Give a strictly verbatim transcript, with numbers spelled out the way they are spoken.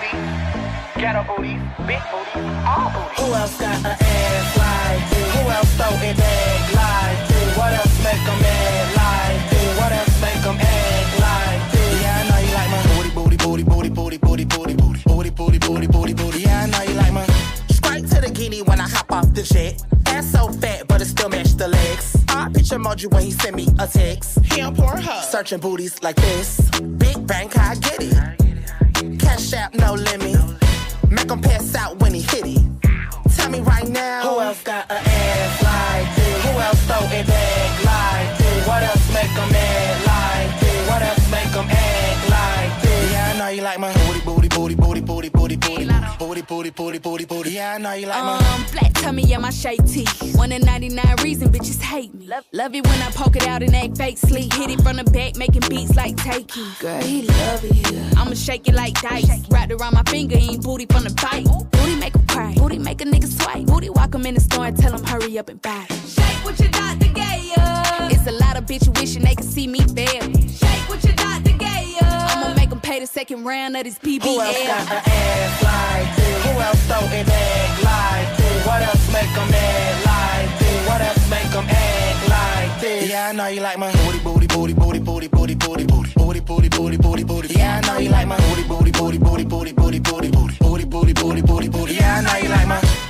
booty, ghetto booty, big booty, all booty. Who else got an ass like this? Who else throw it back like this? What else make them act like this? What else make them act like this? Yeah, I know you like my booty, booty, booty, booty, booty, booty, booty, booty, booty, booty, booty, booty, booty. Yeah, I know you like my. Straight to the guinea when I hop off the jet. Ass so fat, but it still match the legs. I picture emoji when he sent me a text. He on Pornhub, searching booties like this. Big bank, I get it. Cash out, no limit. Make him pass out when he hit it. Tell me right now, who else got an ass like this? Who else throw it back like this? What else make them act like this? What else make them act like this? Yeah, I know you like my booty, booty, booty, booty, booty, booty, booty, booty, booty, booty, booty, booty. Yeah, I know you like my um flat tummy and my shake tee. One in ninety-nine reason bitches hate me. Love, love it when I poke it out and act fake sleep. Hit it from the back, making beats like Takey. Girl, he love it. I'ma shake it like dice. Wrapped around my finger, ain't booty from the bite. Booty make him cry. Booty make a nigga swipe. Booty walk him in the store and tell him hurry up and buy. Shake what your doctor gave ya. It's a lot of bitches wishing they could see me fail. Shake what your doctor gave ya. I'ma make him pay the second round of this B B L. Who else got an ass like this? Who else throw it back like this? What else make them act like this? What else make them act like this? Yeah, I know you like my booty, booty, booty, booty, booty, booty, booty, booty, booty, booty, booty, booty, booty. Yeah, I know you like my booty, booty, booty, booty, booty, booty, booty, booty, booty, booty, booty, booty, booty. Yeah, I know you like my.